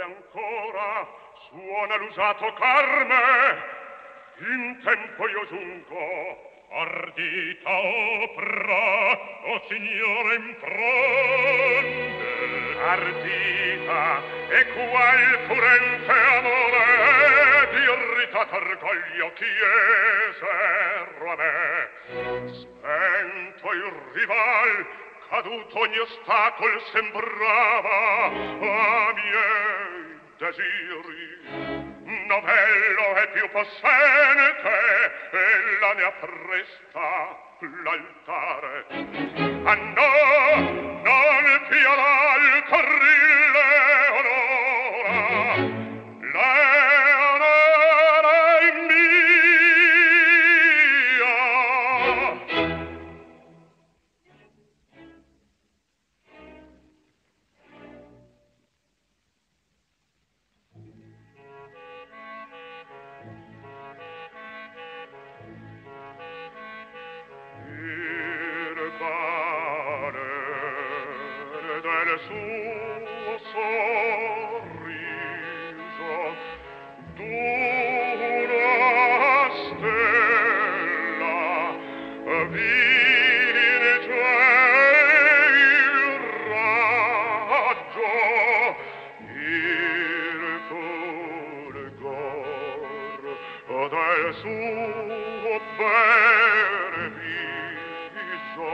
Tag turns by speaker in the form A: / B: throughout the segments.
A: ancora suona l'usato carme, in tempo io giungo, ardita opera, o signore imprende. Ardita, e qual furente amore, di irritato orgoglio chiesero a me. Spento il rival, caduto ogni ostacolo sembrava a miei desiri. Novello e più possente, ella ne appresta l'altare. Ah no, non più l'alto Leonora, Leonora è mia. Del suo sorriso d'una stella vince il raggio, il fulgor del suo bel viso.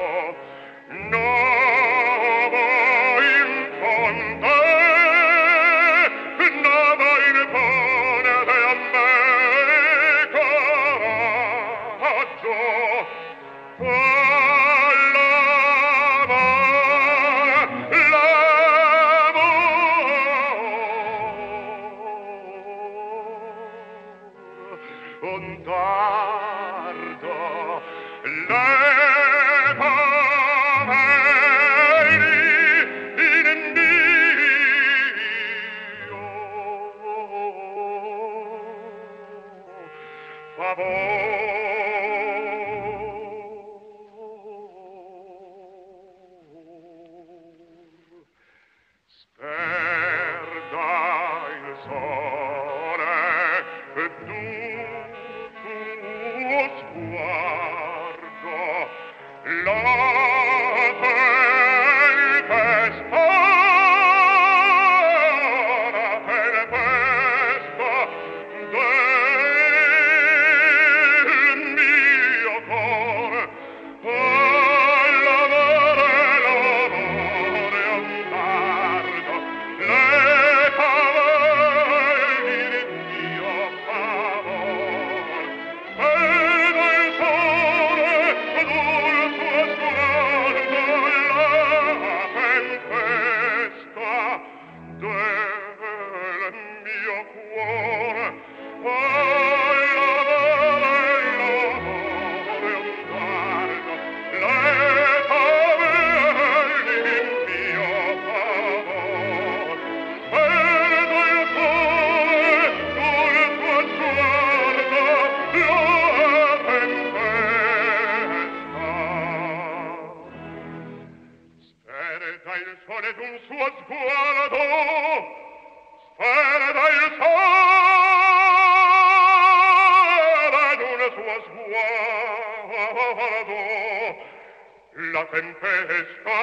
A: La tempesta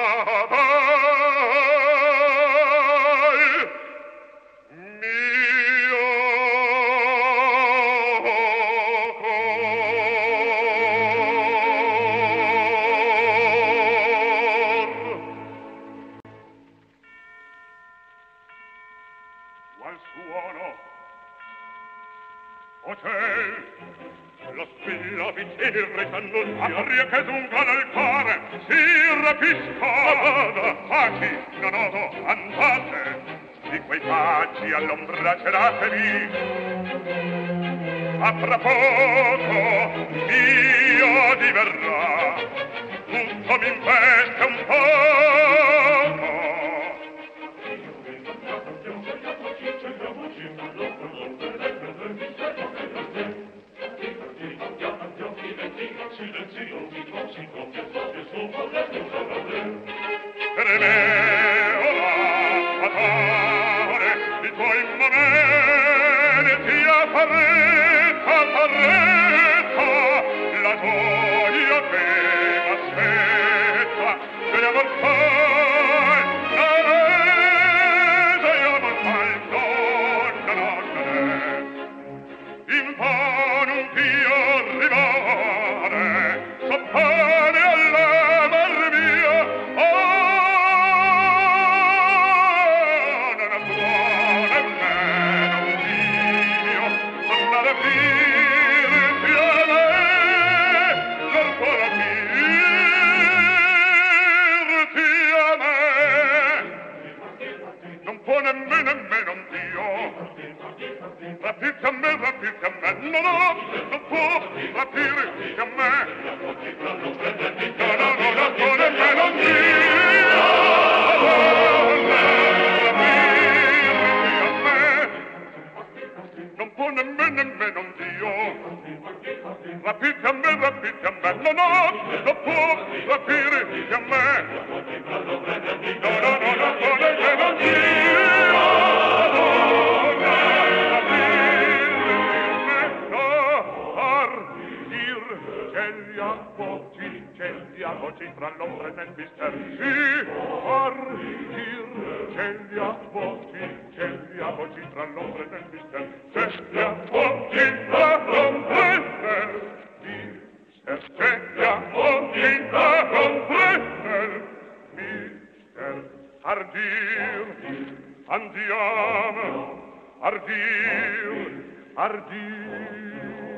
A: aria che dunque nel cuore si rapisca. Vada, paci, non odo, andate, di quei paci all'ombra ceratevi. A fra poco mio diverrà, tutto m'investe un poco. Per me, ora, fatale, i tuoi carezza, la gioia che m'aspetta, che le amor fai, in vano un Dio arrivare, soppane all'amor mio, non buone me, non Dio, andare a dirti a me, non può dirti a me, non può nemmeno un Dio, rapirti a me, no, non può rapirti a me, no, non può nemmeno un Dio, rapirti a me, non può nemmeno un Dio, rapirti a me, no, non può rapirti a me, no, non può nemmeno un Dio, gli avoci tra l'ombra e nel mister, sì, ardir, c'è gli avoci tra l'ombra e nel mister, c'è gli avoci tra l'ombra e nel mister, c'è gli avoci tra l'ombra e nel mister, ardir, andiamo, ardir, ardir.